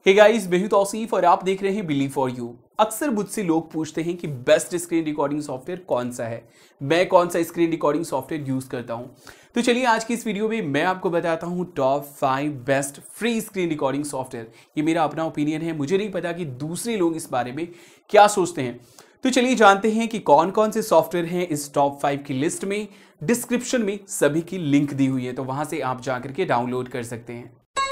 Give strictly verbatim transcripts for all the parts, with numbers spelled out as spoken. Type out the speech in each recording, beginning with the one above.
Hey guys, मैं हूं तौसीफ और आप देख रहे हैं बिली फॉर यू। अक्सर मुझसे लोग पूछते हैं कि बेस्ट स्क्रीन रिकॉर्डिंग सॉफ्टवेयर कौन सा है, मैं कौन सा स्क्रीन रिकॉर्डिंग सॉफ्टवेयर यूज करता हूं। तो चलिए आज की इस वीडियो में मैं आपको बताता हूं top five best free screen recording software. ये मेरा अपना ओपिनियन है, मुझे नहीं पता कि दूसरे लोग इस बारे में क्या सोचते हैं। तो चलिए जानते हैं कि कौन कौन से सॉफ्टवेयर हैं इस टॉप फाइव की लिस्ट में। डिस्क्रिप्शन में सभी की लिंक दी हुई है, तो वहां से आप जाकर के डाउनलोड कर सकते हैं।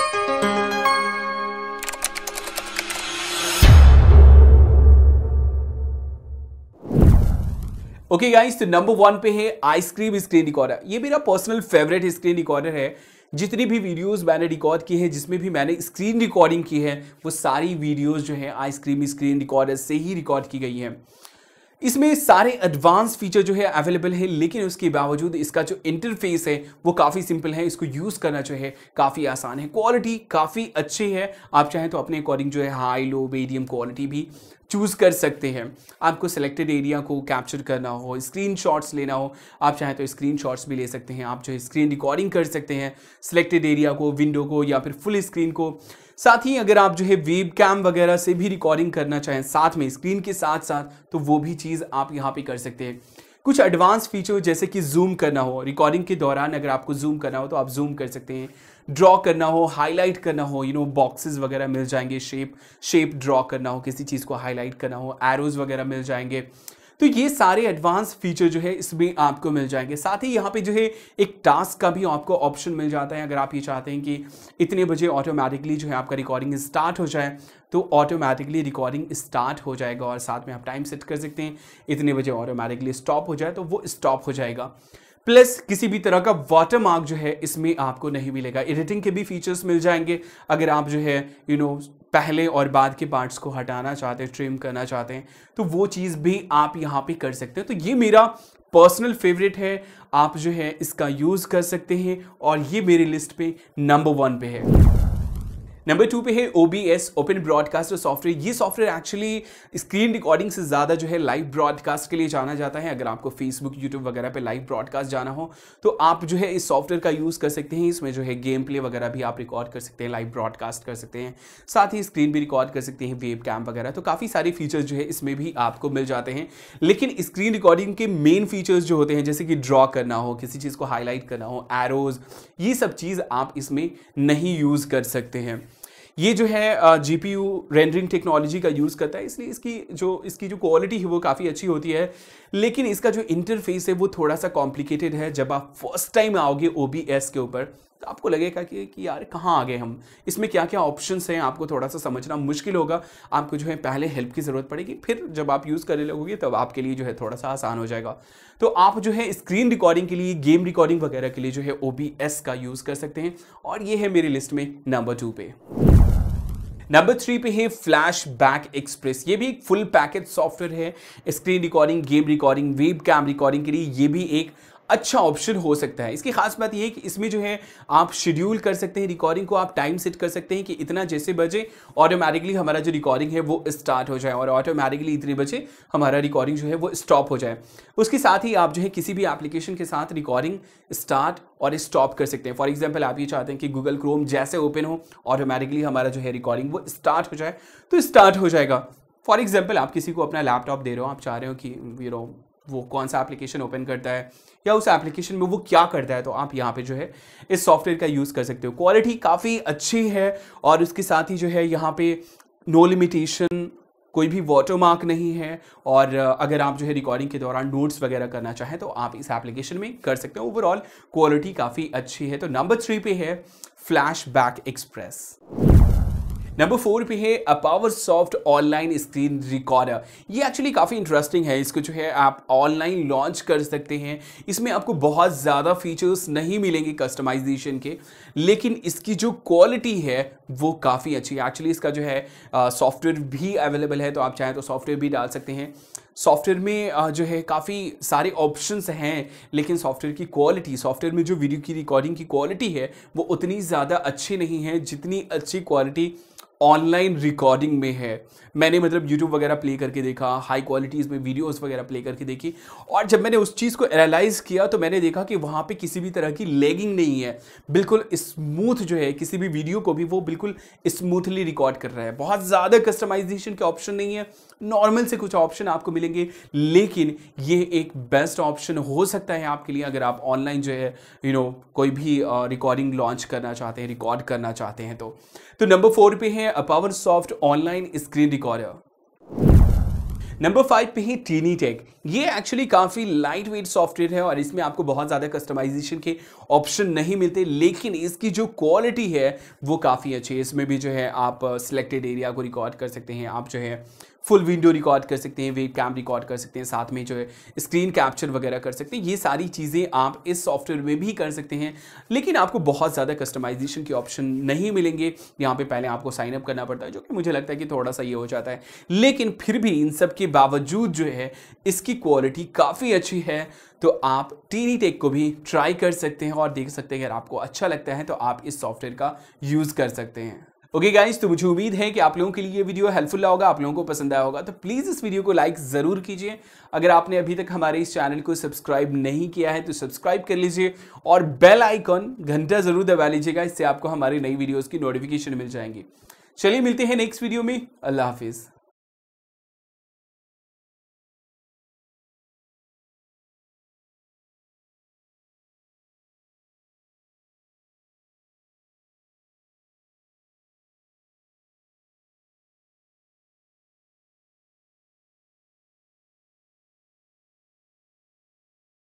ओके गाइस, तो नंबर वन पे है आइसक्रीम स्क्रीन रिकॉर्डर। ये मेरा पर्सनल फेवरेट स्क्रीन रिकॉर्डर है। जितनी भी वीडियोस मैंने रिकॉर्ड की है, जिसमें भी मैंने स्क्रीन रिकॉर्डिंग की है, वो सारी वीडियोस जो है आइसक्रीम स्क्रीन रिकॉर्डर से ही रिकॉर्ड की गई हैं। इसमें सारे एडवांस फीचर जो है अवेलेबल है, लेकिन उसके बावजूद इसका जो इंटरफेस है वो काफ़ी सिंपल है। इसको यूज़ करना जो है काफ़ी आसान है। क्वालिटी काफ़ी अच्छी है। आप चाहें तो अपने अकॉर्डिंग जो है हाई लो मीडियम क्वालिटी भी चूज़ कर सकते हैं। आपको सिलेक्टेड एरिया को कैप्चर करना हो, स्क्रीनशॉट्स लेना हो, आप चाहें तो स्क्रीनशॉट्स भी ले सकते हैं। आप जो है स्क्रीन रिकॉर्डिंग कर सकते हैं सिलेक्टेड एरिया को, विंडो को या फिर फुल स्क्रीन को। साथ ही अगर आप जो है वेब कैम वगैरह से भी रिकॉर्डिंग करना चाहें साथ में स्क्रीन के साथ साथ, तो वो भी चीज़ आप यहाँ पे कर सकते हैं। कुछ एडवांस फीचर जैसे कि जूम करना हो, रिकॉर्डिंग के दौरान अगर आपको जूम करना हो तो आप जूम कर सकते हैं। ड्रॉ करना हो, हाईलाइट करना हो, यू नो बॉक्सेस वगैरह मिल जाएंगे, शेप शेप ड्रॉ करना हो, किसी चीज़ को हाईलाइट करना हो, एरोज वगैरह मिल जाएंगे। तो ये सारे एडवांस फीचर जो है इसमें आपको मिल जाएंगे। साथ ही यहाँ पे जो है एक टास्क का भी आपको ऑप्शन मिल जाता है। अगर आप ये चाहते हैं कि इतने बजे ऑटोमेटिकली जो है आपका रिकॉर्डिंग स्टार्ट हो जाए, तो ऑटोमेटिकली रिकॉर्डिंग स्टार्ट हो जाएगा। और साथ में आप टाइम सेट कर सकते हैं, इतने बजे ऑटोमेटिकली स्टॉप हो जाए तो वो स्टॉप हो जाएगा। प्लस किसी भी तरह का वाटरमार्क जो है इसमें आपको नहीं मिलेगा। एडिटिंग के भी फीचर्स मिल जाएंगे। अगर आप जो है यू नो पहले और बाद के पार्ट्स को हटाना चाहते हैं, ट्रिम करना चाहते हैं, तो वो चीज़ भी आप यहाँ पे कर सकते हैं। तो ये मेरा पर्सनल फेवरेट है, आप जो है इसका यूज़ कर सकते हैं और ये मेरी लिस्ट पे नंबर वन पे है। नंबर टू पे है O B S, open broadcaster software. ये सॉफ्टवेयर एक्चुअली स्क्रीन रिकॉर्डिंग से ज़्यादा जो है लाइव ब्रॉडकास्ट के लिए जाना जाता है। अगर आपको फेसबुक यूट्यूब वगैरह पे लाइव ब्रॉडकास्ट जाना हो तो आप जो है इस सॉफ्टवेयर का यूज़ कर सकते हैं। इसमें जो है गेम प्ले वगैरह भी आप रिकॉर्ड कर सकते हैं, लाइव ब्रॉडकास्ट कर सकते हैं, साथ ही स्क्रीन भी रिकॉर्ड कर सकते हैं, वेब कैम वगैरह। तो काफ़ी सारे फीचर्स जो है इसमें भी आपको मिल जाते हैं। लेकिन स्क्रीन रिकॉर्डिंग के मेन फीचर्स जो होते हैं, जैसे कि ड्रॉ करना हो, किसी चीज़ को हाईलाइट करना हो, एरोज, ये सब चीज़ आप इसमें नहीं यूज़ कर सकते हैं। ये जो है जीपीयू रेंडरिंग टेक्नोलॉजी का यूज़ करता है, इसलिए इसकी जो इसकी जो क्वालिटी है वो काफ़ी अच्छी होती है। लेकिन इसका जो इंटरफेस है वो थोड़ा सा कॉम्प्लिकेटेड है। जब आप फर्स्ट टाइम आओगे ओ बी एस के ऊपर तो आपको लगेगा कि, कि यार कहाँ आ गए हम, इसमें क्या क्या ऑप्शंस हैं, आपको थोड़ा सा समझना मुश्किल होगा। आपको जो है पहले हेल्प की ज़रूरत पड़ेगी, फिर जब आप यूज़ करने लगोगे तब आपके लिए जो है थोड़ा सा आसान हो जाएगा। तो आप जो है स्क्रीन रिकॉर्डिंग के लिए, गेम रिकॉर्डिंग वगैरह के लिए जो है ओ बी एस का यूज़ कर सकते हैं। और ये है मेरी लिस्ट में नंबर टू पे। नंबर थ्री पे है फ्लैश बैक एक्सप्रेस। ये भी एक फुल पैकेज सॉफ्टवेयर है screen recording, game recording, webcam recording के लिए। ये भी एक अच्छा ऑप्शन हो सकता है। इसकी खास बात यह है कि इसमें जो है आप शेड्यूल कर सकते हैं रिकॉर्डिंग को, आप टाइम सेट कर सकते हैं कि इतना जैसे बजे ऑटोमेटिकली हमारा जो रिकॉर्डिंग है वो स्टार्ट हो जाए और ऑटोमेटिकली इतने बजे हमारा रिकॉर्डिंग जो है वो स्टॉप हो जाए। उसके साथ ही आप जो है किसी भी एप्लीकेशन के साथ रिकॉर्डिंग स्टार्ट और स्टॉप कर सकते हैं। फॉर एग्जाम्पल आप ये चाहते हैं कि गूगल क्रोम जैसे ओपन हो, ऑटोमेटिकली हमारा जो है रिकॉर्डिंग वो स्टार्ट हो जाए, तो स्टार्ट हो जाएगा। फॉर एग्जाम्पल आप किसी को अपना लैपटॉप दे रहे हो, आप चाह रहे हो कि यू नो वो कौन सा एप्लीकेशन ओपन करता है या उस एप्लीकेशन में वो क्या करता है, तो आप यहाँ पे जो है इस सॉफ्टवेयर का यूज़ कर सकते हो। क्वालिटी काफ़ी अच्छी है और उसके साथ ही जो है यहाँ पे नो लिमिटेशन, कोई भी वाटरमार्क नहीं है। और अगर आप जो है रिकॉर्डिंग के दौरान नोट्स वगैरह करना चाहें तो आप इस एप्लीकेशन में कर सकते हैं। ओवरऑल क्वालिटी काफ़ी अच्छी है। तो नंबर थ्री पे है flashback express. Number four पे है a power soft online screen recorder. ये एक्चुअली काफ़ी इंटरेस्टिंग है। इसको जो है आप ऑनलाइन लॉन्च कर सकते हैं। इसमें आपको बहुत ज़्यादा फीचर्स नहीं मिलेंगे कस्टमाइजेशन के, लेकिन इसकी जो क्वालिटी है वो काफ़ी अच्छी है। एक्चुअली इसका जो है सॉफ्टवेयर भी अवेलेबल है, तो आप चाहें तो सॉफ्टवेयर भी डाल सकते हैं। सॉफ्टवेयर में जो है काफ़ी सारे ऑप्शंस हैं, लेकिन सॉफ्टवेयर की क्वालिटी, सॉफ्टवेयर में जो वीडियो की रिकॉर्डिंग की क्वालिटी है वो उतनी ज़्यादा अच्छी नहीं है जितनी अच्छी क्वालिटी ऑनलाइन रिकॉर्डिंग में है। मैंने मतलब यूट्यूब वगैरह प्ले करके देखा, हाई क्वालिटीज़ में वीडियोस वगैरह प्ले करके देखी, और जब मैंने उस चीज़ को एनालाइज किया तो मैंने देखा कि वहाँ पे किसी भी तरह की लैगिंग नहीं है, बिल्कुल स्मूथ जो है, किसी भी वीडियो को भी वो बिल्कुल स्मूथली रिकॉर्ड कर रहा है। बहुत ज़्यादा कस्टमाइजेशन के ऑप्शन नहीं है, नॉर्मल से कुछ ऑप्शन आपको मिलेंगे, लेकिन ये एक बेस्ट ऑप्शन हो सकता है आपके लिए अगर आप ऑनलाइन जो है यू नो कोई भी रिकॉर्डिंग लॉन्च करना चाहते हैं, रिकॉर्ड करना चाहते हैं। तो तो नंबर फोर पे है power soft online screen recorder. Number five पे है टीनी टेक। ये एक्चुअली काफ़ी लाइट वेट सॉफ्टवेयर है और इसमें आपको बहुत ज़्यादा कस्टमाइजेशन के ऑप्शन नहीं मिलते, लेकिन इसकी जो क्वालिटी है वो काफ़ी अच्छी है। इसमें भी जो है आप सिलेक्टेड एरिया को रिकॉर्ड कर सकते हैं, आप जो है फुल विंडो रिकॉर्ड कर सकते हैं, वेब कैम रिकॉर्ड कर सकते हैं, साथ में जो है स्क्रीन कैप्चर वगैरह कर सकते हैं। ये सारी चीज़ें आप इस सॉफ्टवेयर में भी कर सकते हैं, लेकिन आपको बहुत ज़्यादा कस्टमाइजेशन के ऑप्शन नहीं मिलेंगे। यहाँ पे पहले आपको साइन अप करना पड़ता है, जो कि मुझे लगता है कि थोड़ा सा ये हो जाता है, लेकिन फिर भी इन सब के बावजूद जो है इसकी क्वालिटी काफ़ी अच्छी है। तो आप टीनी टेक को भी ट्राई कर सकते हैं और देख सकते हैं, अगर आपको अच्छा लगता है तो आप इस सॉफ्टवेयर का यूज़ कर सकते हैं। ओके गाइस, तो मुझे उम्मीद है कि आप लोगों के लिए ये वीडियो हेल्पफुल रहा होगा, आप लोगों को पसंद आया होगा। तो प्लीज़ इस वीडियो को लाइक ज़रूर कीजिए। अगर आपने अभी तक हमारे इस चैनल को सब्सक्राइब नहीं किया है तो सब्सक्राइब कर लीजिए और बेल आइकॉन घंटा ज़रूर दबा लीजिएगा, इससे आपको हमारी नई वीडियोज़ की नोटिफिकेशन मिल जाएंगी। चलिए मिलते हैं नेक्स्ट वीडियो में। अल्लाह हाफिज़।